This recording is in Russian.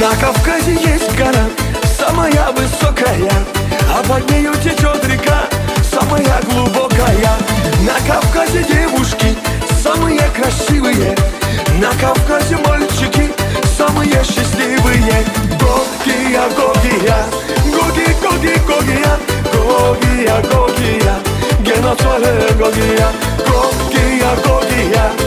На Кавказе есть гора, самая высокая, а под нею течет река, самая глубокая. На Кавказе девушки самые красивые, на Кавказе мальчики самые счастливые. Гогия, Гогия, Гоги, Гоги, Гогия, Гогия, Гогия, Геноцоле Гогия, Гогия, Гогия.